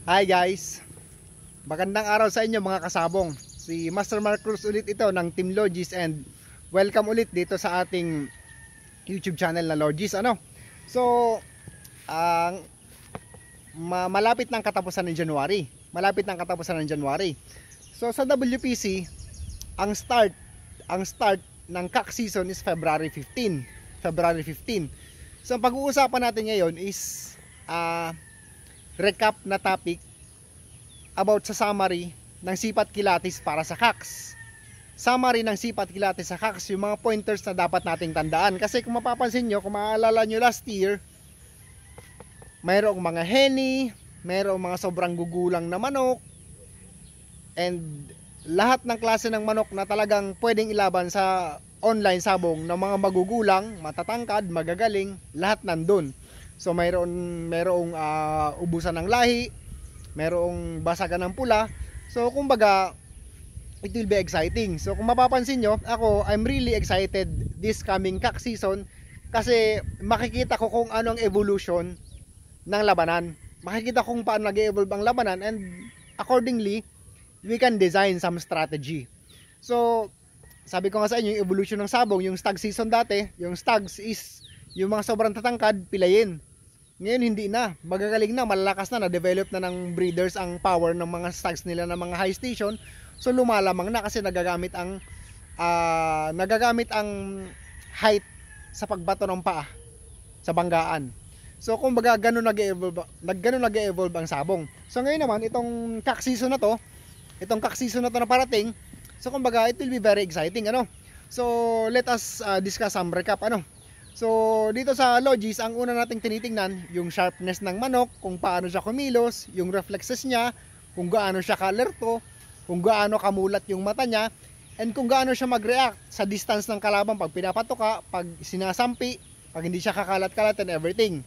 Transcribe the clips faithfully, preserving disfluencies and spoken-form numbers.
Hi guys! Magandang araw sa inyo mga kasabong. Si Master Mark Cruz ulit ito ng Team Logis, and welcome ulit dito sa ating YouTube channel na Logis. Ano? So, ang ma malapit ng katapusan ng January. Malapit ng katapusan ng January. So sa W P C, ang start ang start ng C A C season is February fifteenth. February fifteenth. So ang pag-uusapan natin ngayon is ah uh, recap na topic about sa summary ng sipat kilatis para sa C A C. Summary ng sipat kilatis sa C A C, yung mga pointers na dapat nating tandaan. Kasi kung mapapansin nyo, kung maaalala nyo last year, mayroong mga henny, mayroong mga sobrang gugulang na manok, and lahat ng klase ng manok na talagang pwedeng ilaban sa online sabong ng mga magugulang, matatangkad, magagaling, lahat nandun. So mayroon mayroong uh, ubusan ng lahi, mayroong basagan ng pula. So kumbaga, it will be exciting. So kung mapapansin nyo, ako, I'm really excited this coming C A C season kasi makikita ko kung anong evolution ng labanan. Makikita kung paano nag-evolve ang labanan, and accordingly, we can design some strategy. So, sabi ko nga sa inyo, yung evolution ng sabong, yung stag season dati, yung stags is yung mga sobrang tatangkad, pilayin. Ngayon hindi na, magagaling na, malalakas na, na-develop na ng breeders ang power ng mga stags nila ng mga high station. So lumalamang na kasi nagagamit ang uh, nagagamit ang height sa pagbato ng paa sa banggaan. So kumbaga ganun nag-evolve, ganun nag-evolve ang sabong. So ngayon naman itong C A C season na to, itong C A C season na to na parating, so kumbaga it will be very exciting, ano. So let us uh, discuss some recap, ano. So dito sa Logis, ang una nating tinitingnan yung sharpness ng manok, kung paano siya kumilos, yung reflexes niya, kung gaano siya ka-alerto, kung gaano kamulat yung mata niya, and kung gaano siya mag-react sa distance ng kalaban pag pinapatoka, pag sinasampi, pag hindi siya kakalat-kalat and everything.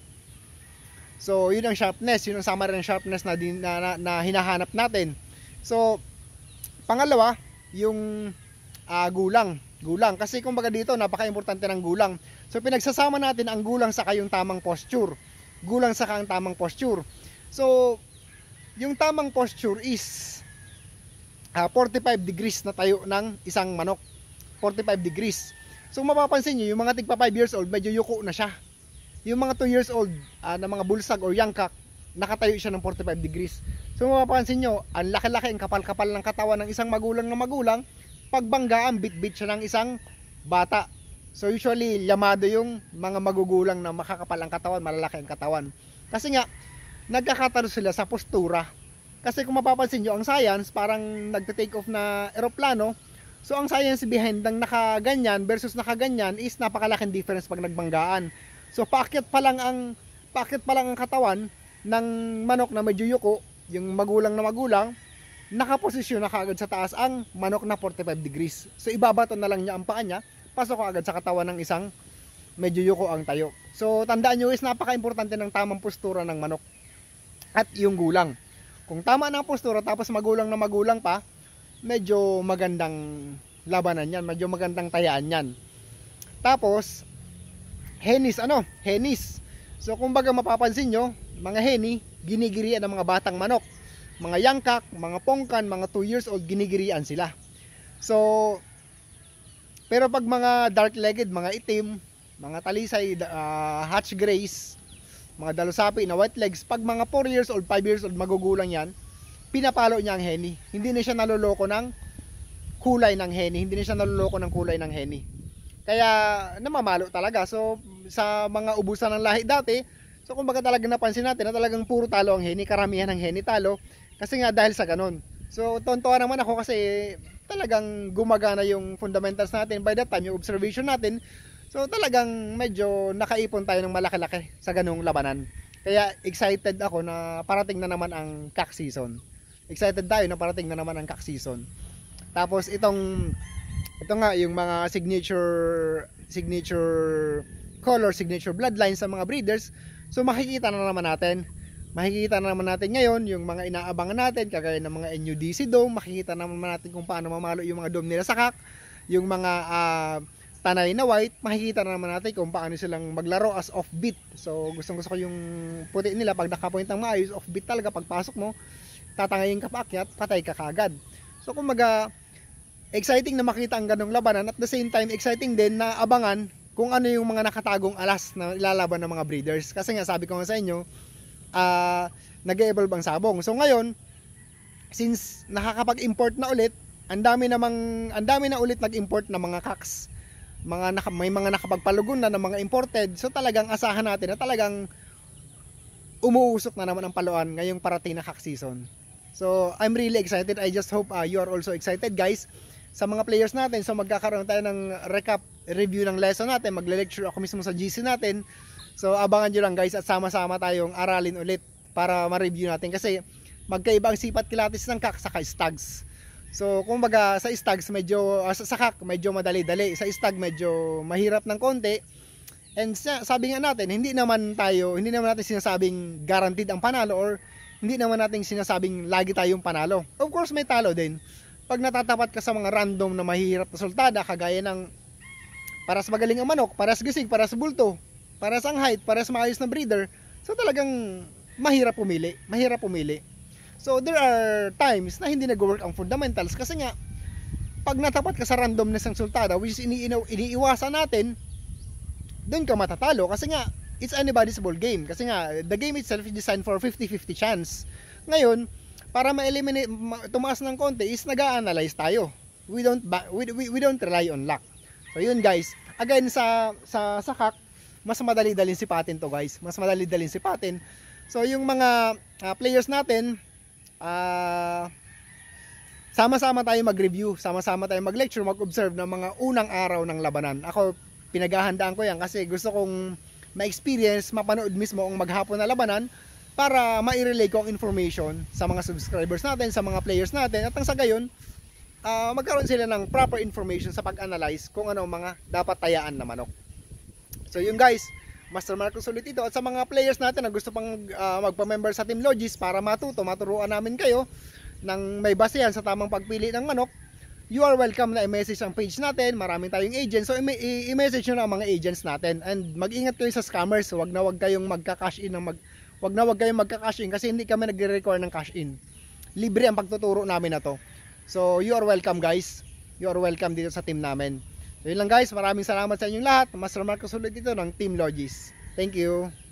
So yun ang sharpness, yun ang summary ng sharpness na, din, na, na, na hinahanap natin. So pangalawa, yung uh, gulang. Gulang. Kasi kumbaga dito, napaka-importante ng gulang. So pinagsasama natin ang gulang saka yung tamang posture. Gulang saka ang tamang posture. So, yung tamang posture is uh, forty-five degrees na tayo ng isang manok. forty-five degrees. So mapapansin nyo, yung mga tigpa five years old, medyo yuko na siya. Yung mga two years old uh, na mga bulsag or young cock, nakatayo siya ng forty-five degrees. So mapapansin nyo, ang laki-laki, ang kapal-kapal ng katawan ng isang magulang na magulang, pagbanggaan, bit-bit siya ng isang bata. So usually, yamado yung mga magugulang na makakapal ang katawan, malalaki ang katawan. Kasi nga, nagkakatalo sila sa postura. Kasi kung mapapansin nyo, ang science, parang nagte-take off na eroplano. So ang science behind ng nakaganyan versus nakaganyan is napakalaking difference pag nagbanggaan. So paakyat pa lang ang, paakyat pa lang ang katawan ng manok na medyo yuko, yung magulang na magulang, nakaposisyon na kaagad sa taas ang manok na forty-five degrees. So ibabato na lang niya ang paa niya, pasok agad sa katawan ng isang medyo yuko ang tayo. So tandaan nyo is napaka-importante ng tamang postura ng manok at yung gulang. Kung tama na ang postura tapos magulang na magulang pa, medyo magandang labanan yan, medyo magandang tayaan yan. Tapos henis, ano? Henis. So kumbaga mapapansin nyo, mga henny, ginigirian ng mga batang manok. Mga young cock, mga pongkan, mga two years old, ginigirian sila. So, pero pag mga dark-legged, mga itim, mga talisay, uh, hatch grays, mga dalusapi na white legs, pag mga four years old, five years old, magugulang yan, pinapalo niya ang henny. Hindi na siya naloloko ng kulay ng henny. Hindi na siya naloloko ng kulay ng henny. Kaya, namamalo talaga. So, sa mga ubusan ng lahi dati, so kumbaga talagang napansin natin na talagang puro talo ang henny, karamihan ng henny talo. Kasi nga dahil sa ganun. So tontuwa naman ako kasi talagang gumagana yung fundamentals natin by that time, yung observation natin. So talagang medyo nakaipon tayo ng malaki-laki sa ganung labanan. Kaya excited ako na parating na naman ang C A C season. Excited tayo na parating na naman ang C A C season. Tapos itong ito nga yung mga signature signature color, signature bloodlines sa mga breeders. So makikita na naman natin. Makikita na naman natin ngayon yung mga inaabangan natin, kagaya ng mga N U D C dome. Makikita naman natin kung paano mamalo yung mga dome nila sa C A C. Yung mga uh, tanay na white, makikita na naman natin kung paano silang maglaro as offbeat. So gustong gusto ko yung puti nila, pag nakapoint ng maayos, offbeat talaga, pagpasok mo tatangayin ka paakyat, patay ka kagad. So kumbaga exciting na makita ang ganong labanan, at the same time exciting din na abangan kung ano yung mga nakatagong alas na ilalaban ng mga breeders. Kasi nga sabi ko nga sa inyo, uh, nag-evolve ang sabong. So ngayon, since nakakapag-import na ulit, ang dami namang ang dami na ulit nag-import na mga cocks. Mga naka, may mga nakapagpalugon na ng mga imported. So talagang asahan natin na talagang umuusok na naman ang paluan ngayong parating na cock season. So I'm really excited. I just hope uh, you are also excited, guys. Sa mga players natin, so magkakaroon tayo ng recap review ng lesson natin. Magle-lecture ako mismo sa G C natin. So abangan nyo lang, guys, at sama-sama tayong aralin ulit para ma-review natin, kasi magkaiba ang sipat kilatis ng cock saka stags. So kumbaga sa stags medyo uh, sa cock medyo madali-dali, sa stag medyo mahirap ng konti. And sabi nga natin, hindi naman tayo, hindi naman natin sinasabing guaranteed ang panalo, or hindi naman natin sinasabing lagi tayong panalo. Of course may talo din. Pag natatapat ka sa mga random na mahirap na sultada, kagaya ng paras magaling ang manok, paras gisig, paras bulto, paras ang height, paras maayos na breeder, so talagang mahirap pumili, mahirap pumili. So there are times na hindi nag-work ang fundamentals, kasi nga pag natapat ka sa randomness ng sultada, which is ini iniiwasan natin, doon ka matatalo, kasi nga it's anybody's ball game. Kasi nga the game itself is designed for fifty fifty chance. Ngayon, para ma-eliminate, tumaas ng konti, is nag-a-analyze tayo. We don't we, we, we don't rely on luck. So yun, guys, again sa sa sa cock, mas madali-dalin sipatin to, guys. Mas madali-dalin sipatin. So yung mga uh, players natin, Uh, sama-sama tayo mag-review, sama-sama tayo mag-lecture, mag-observe ng mga unang araw ng labanan. Ako, pinaghahandaan ko yan kasi gusto kong ma-experience, mapanood mismo ang maghapon na labanan para ma-relay ko ang information sa mga subscribers natin, sa mga players natin, at ang sa gayon, uh, magkaroon sila ng proper information sa pag-analyze kung ano ang mga dapat tayaan na manok. So yun, guys, Master Marcos ulit ito, at sa mga players natin na gusto pang uh, magpa-member sa Team Logis para matuto, maturuan namin kayo ng may basehan sa tamang pagpili ng manok, you are welcome na i-message ang page natin. Maraming tayong agents, so i-message nyo na ang mga agents natin, and mag-ingat kayo sa scammers. Wag na wag kayong magka-cash in ng mag wag na wag kayong magka-cash in, kasi hindi kami nagre-require ng cash in. Libre ang pagtuturo namin na to. So you are welcome, guys. You are welcome dito sa team namin. So yun lang, guys, maraming salamat sa inyong lahat. Master Marcos ulit dito ng Team Logis. Thank you.